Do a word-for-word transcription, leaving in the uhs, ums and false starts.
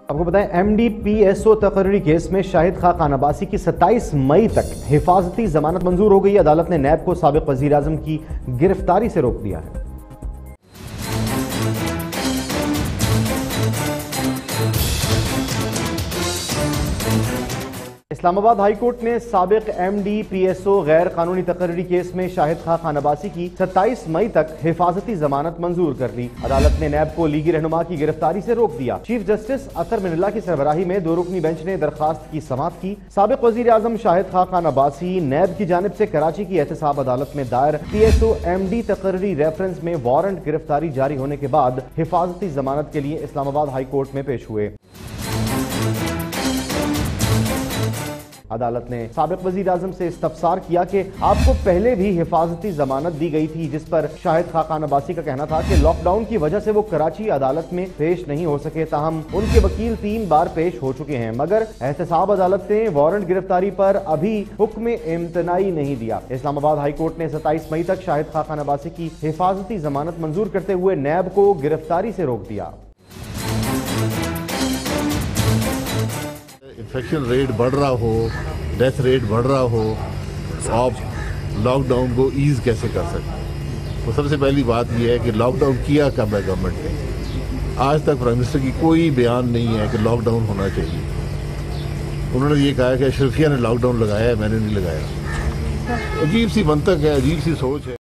आपको बताएं, M D P S O तकर्री केस में शाहिद खान अब्बासी की सत्ताईस मई तक हिफाजती जमानत मंजूर हो गई। अदालत ने नैब को साबिक वजीर आजम की गिरफ्तारी से रोक दिया है। इस्लामाबाद हाई कोर्ट ने साबिक M D P S O गैर कानूनी तकर्री केस में शाहिद खान अब्बासी की सत्ताईस मई तक हिफाजती जमानत मंजूर कर ली। अदालत ने नैब को लीगी रहनुमा की गिरफ्तारी से रोक दिया। चीफ जस्टिस अतर मिनल्ला की सरबराही में दो रुकनी बेंच ने दरखास्त की समाअत की। साबिक वजीर आजम शाहिद खान अब्बासी नैब की जानिब से कराची की एहतसाब अदालत में दायर P S O M D तकर्री रेफरेंस में वारंट गिरफ्तारी जारी होने के बाद हिफाजती जमानत के लिए इस्लामाबाद हाई कोर्ट में पेश हुए। अदालत ने साबिक वजीर आजम से इस्तफसार किया कि आपको पहले भी हिफाजती जमानत दी गई थी, जिस पर शाहिद खान अब्बासी का कहना था कि लॉकडाउन की वजह से वो कराची अदालत में पेश नहीं हो सके। ताहम उनके वकील तीन बार पेश हो चुके हैं, मगर एहतसाब अदालत ने वारंट गिरफ्तारी पर अभी हुक्म इम्तनाई नहीं दिया। इस्लामाबाद हाई कोर्ट ने सत्ताईस मई तक शाहिद खान अब्बासी की हिफाजती जमानत मंजूर करते हुए नैब को गिरफ्तारी से रोक दिया। इन्फेक्शन रेट बढ़ रहा हो, डेथ रेट बढ़ रहा हो, आप लॉकडाउन को ईज कैसे कर सकते? तो सबसे पहली बात यह है कि लॉकडाउन किया कब है गवर्नमेंट ने? आज तक प्राइम मिनिस्टर की कोई बयान नहीं है कि लॉकडाउन होना चाहिए। उन्होंने ये कहा कि अशरफिया ने लॉकडाउन लगाया है, मैंने नहीं लगाया। अजीब सी मंतक है, अजीब सी सोच है।